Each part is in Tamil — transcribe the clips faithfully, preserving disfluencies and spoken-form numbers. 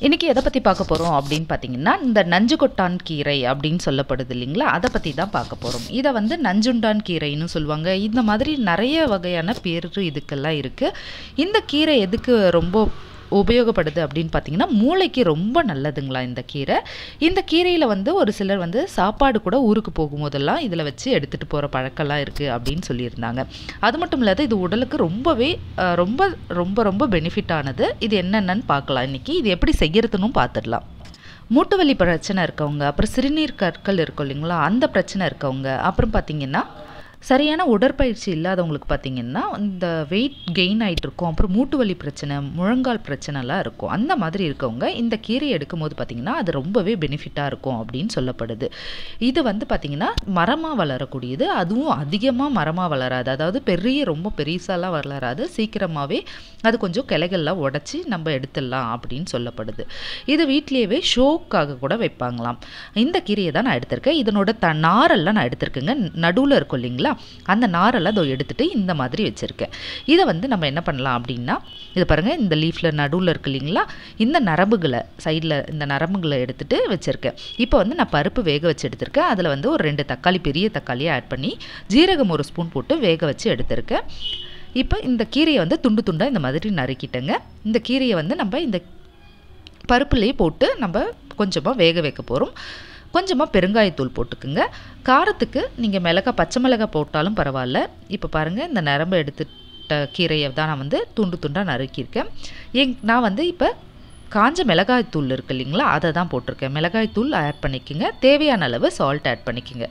இன்றைக்கி எதை பற்றி பார்க்க போகிறோம் அப்படின்னு பார்த்தீங்கன்னா, இந்த நஞ்சுக்கொட்டான் கீரை அப்படின்னு சொல்லப்படுது இல்லைங்களா, அதை பற்றி தான் பார்க்க போகிறோம். இதை வந்து நஞ்சுண்டான் கீரைன்னு சொல்லுவாங்க. இந்த மாதிரி நிறைய வகையான பேர் இதுக்கெல்லாம் இருக்குது. இந்த கீரை எதுக்கு ரொம்ப உபயோகப்படுது அப்படின்னு பார்த்தீங்கன்னா, மூளைக்கு ரொம்ப நல்லதுங்களா இந்த கீரை. இந்த கீரையில் வந்து ஒரு சிலர் வந்து சாப்பாடு கூட ஊருக்கு போகும்போதெல்லாம் இதில் வச்சு எடுத்துகிட்டு போகிற பழக்கம்லாம் இருக்குது அப்படின்னு சொல்லியிருந்தாங்க. அது மட்டும் இல்லாத இது உடலுக்கு ரொம்பவே ரொம்ப ரொம்ப ரொம்ப பெனிஃபிட் ஆனது. இது என்னென்னு பார்க்கலாம் இன்றைக்கி. இது எப்படி செய்கிறதுன்னு பார்த்துடலாம். மூட்டு வலி பிரச்சனை இருக்கவங்க, அப்புறம் சிறுநீர் கற்கள் இருக்கும் இல்லைங்களா, அந்த பிரச்சனை இருக்கவங்க, அப்புறம் பார்த்திங்கன்னா சரியான உடற்பயிற்சி இல்லாதவங்களுக்கு பார்த்திங்கன்னா இந்த வெயிட் கெயின் ஆகிட்டு இருக்கும், அப்புறம் மூட்டு வலி பிரச்சனை, முழங்கால் பிரச்சனைலாம் இருக்கும். அந்த மாதிரி இருக்கவங்க இந்த கீரையை எடுக்கும்போது பார்த்திங்கன்னா அது ரொம்பவே பெனிஃபிட்டாக இருக்கும் அப்படின்னு சொல்லப்படுது. இது வந்து பார்த்திங்கன்னா மரமாக வளரக்கூடியது. அதுவும் அதிகமாக மரமாக வளராது, அதாவது பெரிய ரொம்ப பெருசாலாம் வளராது. சீக்கிரமாகவே அது கொஞ்சம் கிளைகள்லாம் உடச்சி நம்ம எடுத்துடலாம் அப்படின்னு சொல்லப்படுது. இது வீட்லேயே ஷோக்காக கூட வைப்பாங்களாம். இந்த கீரையை தான் நான் எடுத்திருக்கேன். இதனோட த நாரெல்லாம் நான் எடுத்திருக்கேங்க. நடுவில் இருக்கும் இல்லைங்களா, அந்த நாரெல்லாம் அதை எடுத்துகிட்டு இந்த மாதிரி வச்சுருக்கேன். இதை வந்து நம்ம என்ன பண்ணலாம் அப்படின்னா, இது பாருங்கள், இந்த லீஃபில் நடுவில் இருக்கு இல்லைங்களா, இந்த நரம்புகளை சைடில் இந்த நரம்புகளை எடுத்துகிட்டு வச்சுருக்கேன். இப்போ வந்து நான் பருப்பு வேக வச்சு எடுத்திருக்கேன். அதில் வந்து ஒரு ரெண்டு தக்காளி, பெரிய தக்காளியை ஆட் பண்ணி ஜீரகம் ஒரு ஸ்பூன் போட்டு வேக வச்சு எடுத்திருக்கேன். இப்போ இந்த கீரையை வந்து துண்டு துண்டாக இந்த மாதிரி நறுக்கிட்டேங்க. இந்த கீரையை வந்து நம்ம இந்த பருப்புலேயே போட்டு நம்ம கொஞ்சமாக வேக வைக்க போகிறோம். கொஞ்சமாக பெருங்காயத்தூள் போட்டுக்குங்க. காரத்துக்கு நீங்கள் மிளகாய், பச்சை மிளகாய் போட்டாலும் பரவாயில்ல. இப்போ பாருங்கள், இந்த நரம்பை எடுத்துட்ட கீரையை தான் நான் வந்து துண்டு துண்டாக நறுக்கியிருக்கேன். எங் நான் வந்து இப்போ காஞ்ச மிளகாய் தூள் இருக்குது இல்லைங்களா, அதை தான் போட்டிருக்கேன். மிளகாய் தூள் ஆட் பண்ணிக்கோங்க. தேவையான அளவு சால்ட் ஆட் பண்ணிக்கோங்க.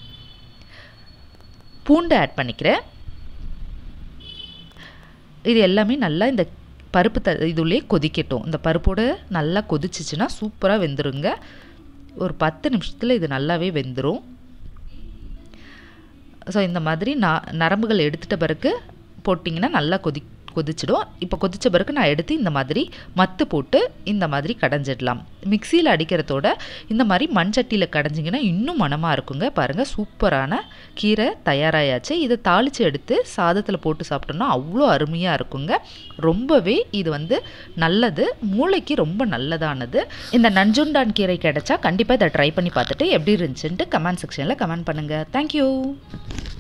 பூண்டு ஆட் பண்ணிக்கிறேன். இது எல்லாமே நல்லா இந்த பருப்பு த இதுலேயே கொதிக்கட்டும். இந்த பருப்போடு நல்லா கொதிச்சிச்சுன்னா சூப்பராக வெந்துருங்க. ஒரு பத்து நிமிஷத்தில் இது நல்லாவே வெந்துடும். ஸோ இந்த மாதிரி நான் நரம்புகள் எடுத்துகிட்ட பிறகு போட்டிங்கன்னா நல்லா கொதி கொதிச்சிடும். இப்போ கொதித்த பிறகு நான் எடுத்து இந்த மாதிரி மத்து போட்டு இந்த மாதிரி கடைஞ்சிடலாம். மிக்சியில் அடிக்கிறதோட இந்த மாதிரி மண் சட்டியில் கடைஞ்சிங்கன்னா இன்னும் மணமாக இருக்குங்க. பாருங்கள், சூப்பரான கீரை தயாராகியாச்சு. இதை தாளித்து எடுத்து சாதத்தில் போட்டு சாப்பிட்டோம்னா அவ்வளோ அருமையாக இருக்குங்க. ரொம்பவே இது வந்து நல்லது, மூளைக்கு ரொம்ப நல்லதானது. இந்த நஞ்சுண்டான் கீரை கிடைச்சா கண்டிப்பாக இதை ட்ரை பண்ணி பார்த்துட்டு எப்படி இருந்துச்சுன்ட்டு கமெண்ட் செக்ஷனில் கமெண்ட் பண்ணுங்கள். தேங்க்யூ.